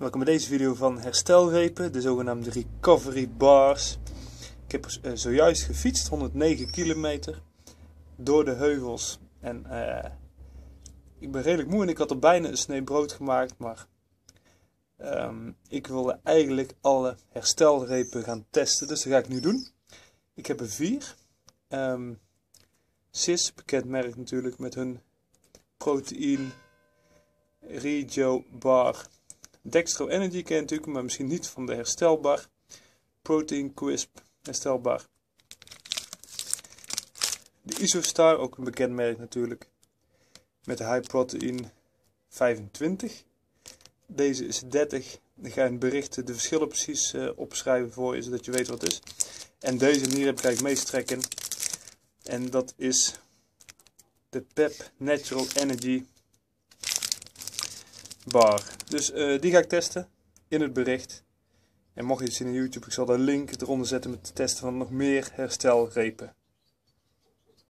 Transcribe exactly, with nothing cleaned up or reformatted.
Welkom bij deze video van herstelrepen, de zogenaamde recovery bars. Ik heb uh, zojuist gefietst, honderdnegen kilometer, door de heuvels. En uh, ik ben redelijk moe en ik had er bijna een snee brood gemaakt, maar um, ik wilde eigenlijk alle herstelrepen gaan testen, dus dat ga ik nu doen. Ik heb er vier. Um, S I S, bekend merk natuurlijk, met hun proteïne Regio bar. Dextro Energy ken je natuurlijk, maar misschien niet van de herstelbar. Protein Crisp herstelbar. De Isostar, ook een bekend merk natuurlijk, met de High Protein vijfentwintig. Deze is dertig. Ik ga in het bericht de verschillen precies uh, opschrijven voor je, zodat je weet wat het is. En deze hier heb ik eigenlijk meest trek in. En dat is de Pep Natural Energy bar. Dus uh, die ga ik testen in het bericht. En mocht je het zien in YouTube, ik zal de link eronder zetten met het testen van nog meer herstelrepen.